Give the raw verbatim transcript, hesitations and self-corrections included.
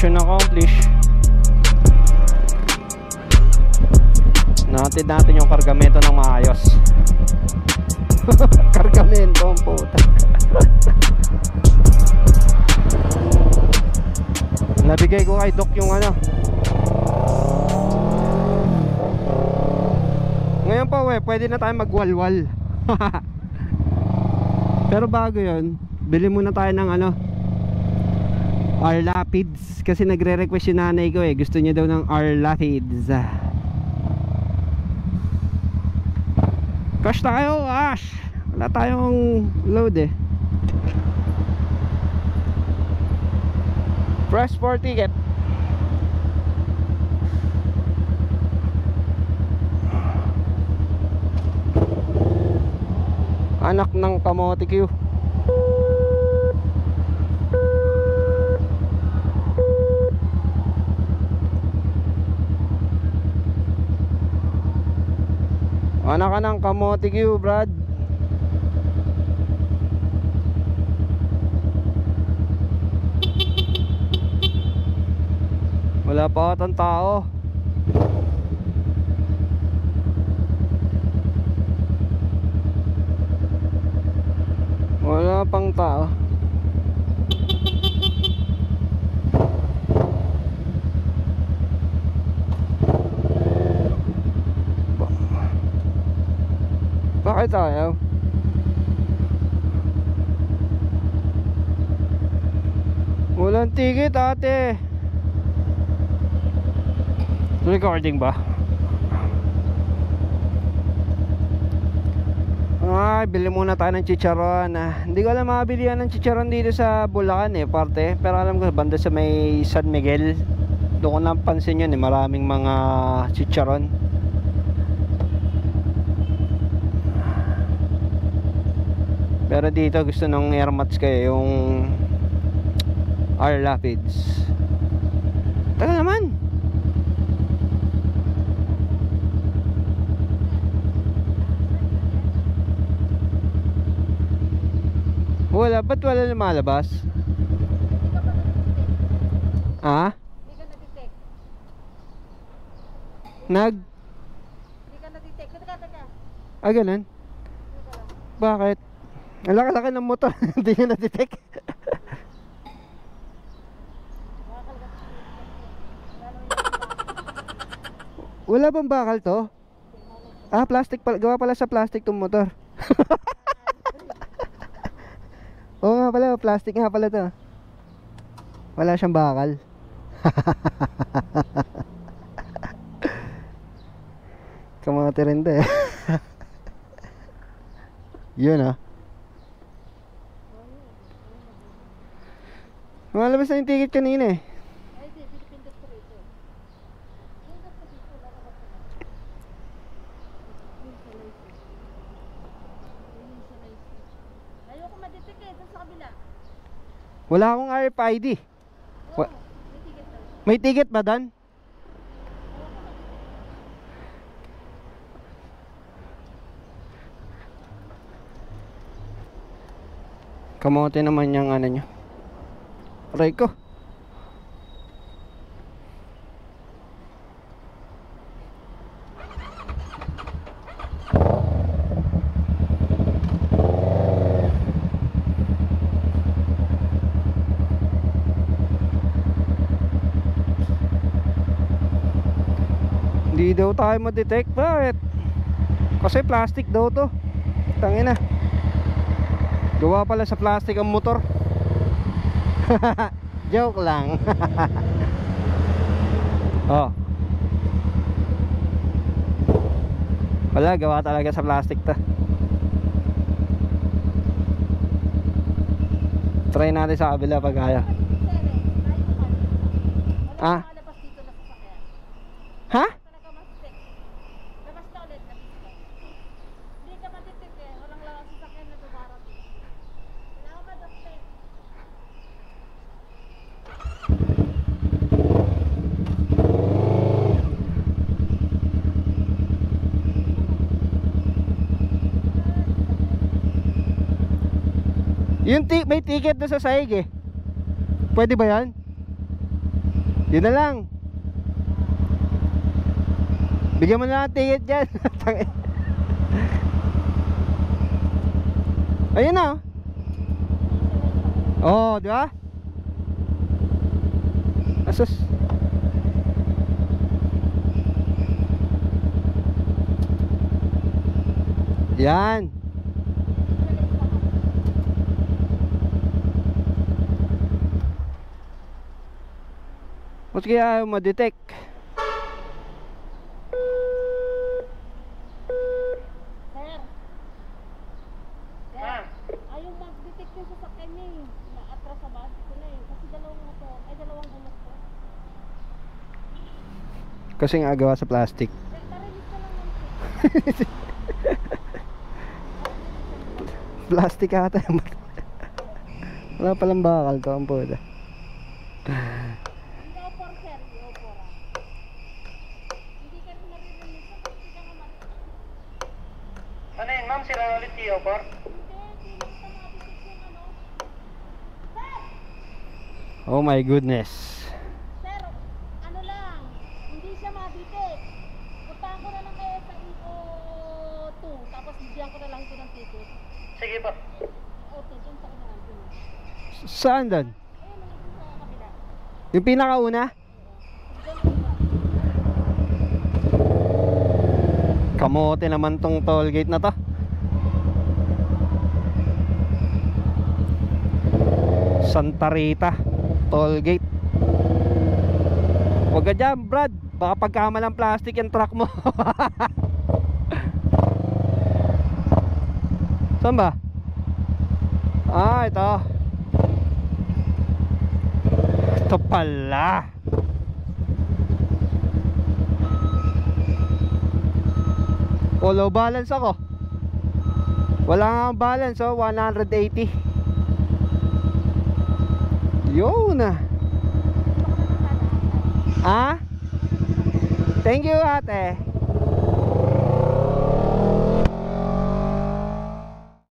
Mission accomplished. Natin natin yung kargamento ng maayos. Kargamento ang puta. Nabigay ko kay Doc yung ano. Ngayon pa we, pwede na tayo magwalwal. Pero bago yun, bili muna tayo ng ano, R-Lapids. Kasi nagre-request yung nanay ko eh, gusto niya daw ng R-Lapids. Cash tayo, cash. Wala tayong load eh. Press for ticket. Anak ng kamote Q. Anak ka ng kamote Q, Brad. Wala pa atang tao. Wala pang tao. Bakit ayaw? Walang ticket ate. Recording ba? Ay, bili muna tayo ng chicharon. ah, Hindi ko alam makabilihan ng chicharon dito sa Bulacan eh, parte. Pero alam ko banda sa may San Miguel, doon ko napansin yun eh, maraming mga chicharon. Pero dito gusto ng airmats kayo, yung R-Lapids. Tagal naman. Wala, ba't wala lumalabas? Ah? Hindi ka na-detect. Nag? Hindi ka na-detect. Teka, teka. Ah, ganun? Bakit? Ang laki-laki ng motor. Hindi nyo na-detect. Wala bang bakal to? Ah, plastic pala. Gawa pala sa plastic tong motor. Oo nga pala, plastic nga pala to. Wala siyang bakal. Kamote rin to eh. Yun ah. Malabas na yung ticket kanina eh. Ay, di, pinipindot ko rito. Pindot ko dito, lalabas ko na. Ayoko ma-detect eh, doon sa kabila. Wala akong R F I D. Oo, Wa- may ticket daw. May ticket ba doon? Kamote naman yung ano nyo. Aray ko. Hindi daw tayo ma-detect. Bakit? Kasi plastic daw to. Tangina. Gawa pala sa plastic ang motor. Joke lang. Oh. Wala, gawa talaga sa plastic to. Try natin sa kabila pag kaya. Ah? Labas dito na sasakyan. Ha? Talaga ma-detect. Labas na ulit na dito. Hindi ka ma-detect eh. Walang lang sasakyan na dumarating. Kailangan ma-detect. Yung ti may ticket doon sa sahig eh. Pwede ba yan? Yun na lang. Bigyan mo na ng ticket dyan. Ayun na. Oh, di ba? Asus. Yan. Mas kaya ayaw ma-detect. Sir. Sir. Ayaw mag-detect yung sasakyan niya eh. Na-atras sa bus ko na eh. Kasi dalawang motor, ay dalawang bulok ko. Kasi nga gawa sa plastic. Sir, tarinig ko lang naman. Plastic ata. Wala palang bakal to ang puta. Hindi ako por sir, hindi ako por ah. Hindi ka rin maririnig sa hindi ka naman. Ano yun ma'am? Sila ulit iyo, por? Hindi, hindi lang ka mabitik yung ano. Sir! Oh my goodness. Sir, ano lang, hindi siya mabitik. Puntahan ko na lang kayo sa E O two, tapos bigyan ko na lang ito ng ticket. Sige po. E O two, dun sa unahan, dun. Saan doon? Ayun, mga dun sa kabila. Yung pinakauna? Dun sa Kamote naman tong toll gate na to. Santa Rita toll gate. Huwag ka dyan, Brad. Baka pagkamalang plastic yung truck mo. Saan ba? Ah, ito. Ito pala. O, low balance ako. Wala nga ang balance, oh, one eighty. Yun na. Ah? Thank you, ate.